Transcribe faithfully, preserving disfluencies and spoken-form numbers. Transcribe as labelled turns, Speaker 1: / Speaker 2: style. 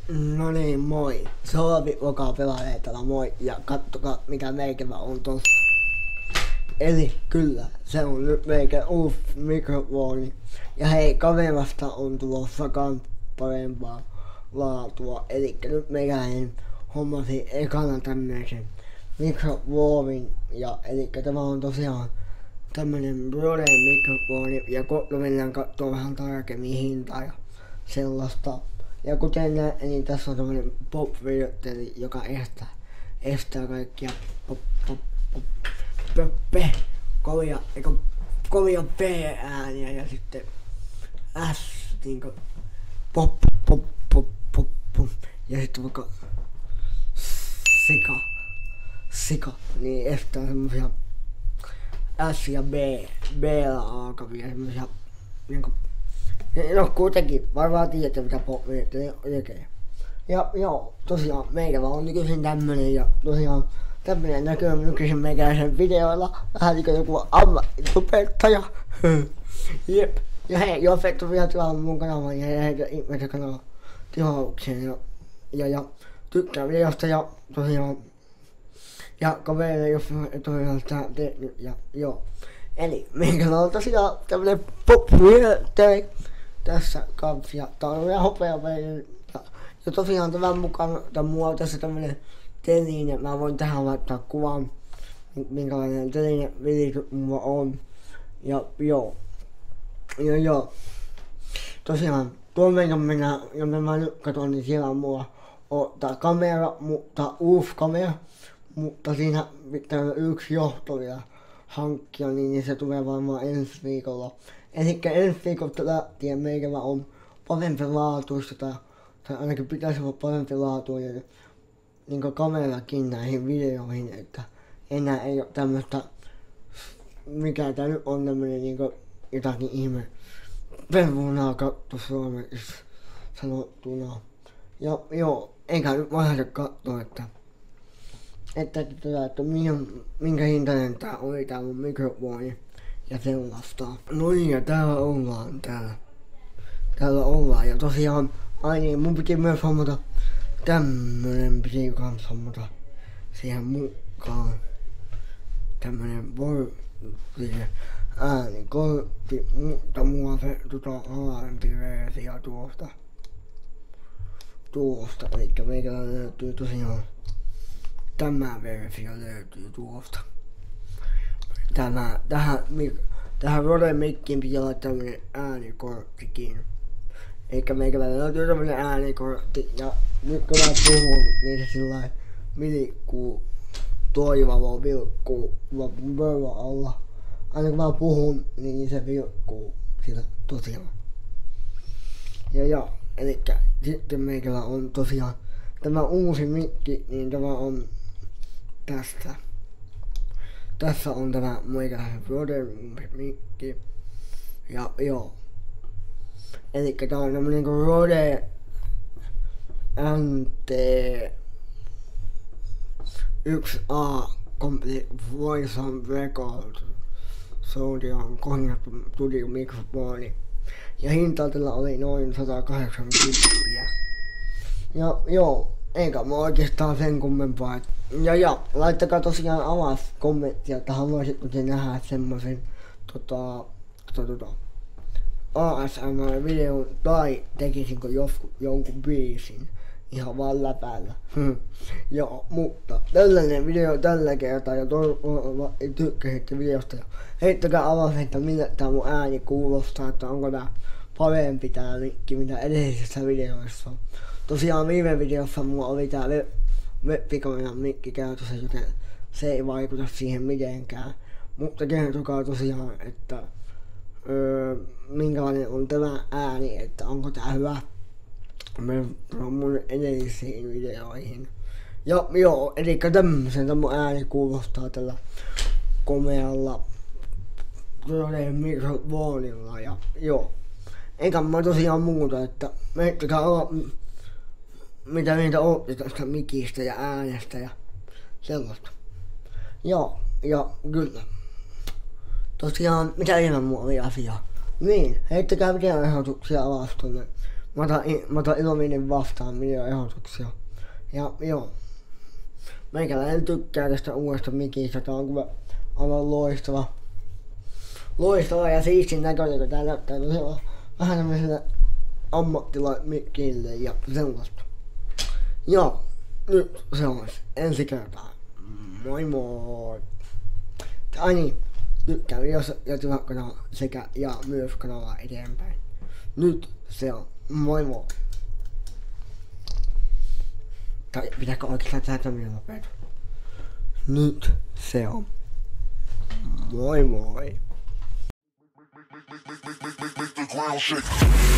Speaker 1: No niin, moi. Solvi Loka pelailee täällä, moi. Ja kattokaa mikä meikällä on tossa. Eli kyllä, se on nyt meikä uusi mikrofoni. Ja hei, kamerasta on tulossa kans parempaa laatua. Eli nyt meikäläinen hommasin ekana tämmöisen mikrofonin. Ja eli tämä on tosiaan tämmönen Rode mikrofoni. Ja kohta mennään kattoo vähän tarkemmin hintaa ja sellaista. Ja kuten näet, niin tässä on tämmönen pop-virjoitteli, joka estää, estää kaikkia pop, pop, pop, pop, p, kovia, eikä kovia p-ääniä ja sitten s, niinku pop, pop, pop, pop, pop, ja sitten vaikka sika, sika, niin estää semmosia s ja b, b-llä alkavia semmosia niinku. No kuitenkin, varmaan tiedätte mitä pop-virjoitteli tekee. Ja joo, tosiaan meikällä on nykyisin tämmönen ja tosiaan tämmönen näkyy nykyisin meikäläisen videoilla. Vähän niinku joku ammattitubettaja. Jep. Ja hei, jos et oo vielä tilannut mun kanavan ja heitä ihmeessä kanava tilaukseen ja, ja, ja tykkää videosta ja tosiaan ja kavereille jos et oo vielä sitä tehnyt ja joo. Eli meikällä on tosiaan tämmönen pop-virjoitteli tässä kans ja tää on vielä hopeapäinen ja, ja tosiaan tämän mukaan tän mulla on tässä tämmönen teline, mä voin tähän laittaa kuvan minkälainen teline vilitys mulla on ja joo ja joo tosiaan tuon mennä mennään ja mä nyt katon niin siellä on mulla on tää kamera mutta uusi kamera mutta siinä pitää yksi johto vielä hankkia niin, niin se tulee varmaan ensi viikolla. Elikkä ensi viikolta lähtien meikällä on parempi laatuista tai, tai ainakin pitäisi olla parempi laatuinen niinku kamerakin näihin videoihin, että enää ei oo tämmöstä mikä tää nyt on tämmönen niinku jotakin ihme perunaa katto suomeksi sanottuna. Ja joo, eikä nyt vaihda kattoo, että että tätä, että minkä, minkä hintainen tää oli tää mun mikrofoni ja sellaista. No niin, ja täällä ollaan täällä. Täällä ollaan ja tosiaan, ai niin, mun piti myös hommata tämmönen piti kans hommata siihen mukaan. Tämmönen voltinen äänikortti, mutta mulla se tota alempi versio tuosta. Tuosta, elikkä meikällä löytyy tosiaan tämä versio löytyy tuosta. Tämä, tähän, tähän Rode mikkiin pitää olla tämmönen äänikorttikin. Eikä meikällä löytyy tämmönen äänikortti ja nyt kun mä puhun, niin se sillai vilkkuu, toivavo vilkkuu pöydän alla. Aina kun mä puhun, niin se vilkkuu sillä tosiaan. Ja joo, elikkä sitten meikällä on tosiaan tämä uusi mikki, niin tämä on tästä. Tässä on tämä meikäläisen Rode mikki. Ja joo. Elikkä tää on tämmönen niinku Rode N T yksi A Complete Voice on Record. Se on ihan kohdennettu studio mikrofoni. Ja hinta tällä oli noin sata kahdeksankymmentä. Ja joo, eikä mä oikeastaan sen kummempaa. Ja ja, laittakaa tosiaan alas kommenttia, että haluaisitko te nähdä semmosen tota, tota, tota A S M R-videon tai tekisinkö joskus jonkun biisin ihan vaan läpällä. Joo, mutta tällainen video tällä kertaa ja toivon, että tykkäsitte videosta. Ja heittäkää alas, että millä tää mun ääni kuulostaa, että onko tää parempi tää mikki mitä edellisissä videoissa. Tosiaan viime videossa mulla oli tää webikameran mikki käytössä, joten se ei vaikuta siihen mitenkään. Mutta kertokaa tosiaan, että öö, minkälainen on tämä ääni, että onko tää hyvä verrattuna mun edellisiin videoihin. Ja joo, eli tämmösen mun ääni kuulostaa tällä komealla Rode mikrofonilla ja joo. Eikä mä tosiaan muuta, että heittäkää olla mitä niitä ootte tästä mikistä ja äänestä ja sellaista. Joo, ja kyllä. Tosiaan, mitä enemmän mulla oli asiaa. Niin, heittäkää videoehdotuksia alas tonne Mä otan, mä otan ilomielin vastaan videoehdotuksia. Ja joo. Meikäläinen tykkää tästä uudesta mikistä. Tää on kyllä aivan loistava. Loistava ja siistin näköinen, kun tää näyttää tosiaan vähän tämmöiselle ammattilaismikille ja sellaista. Joo, nyt se olisi ensi kertaa. Moi moi! Ai niin, tykkää videossa ja tilaa kanavaa sekä ja myös kanavaa eteenpäin. Nyt se on. Moi moi! Tai pitääkö oikeastaan tehdä tämmönen nopeeta? Nyt se on. Moi moi!
Speaker 2: Make the ground shake.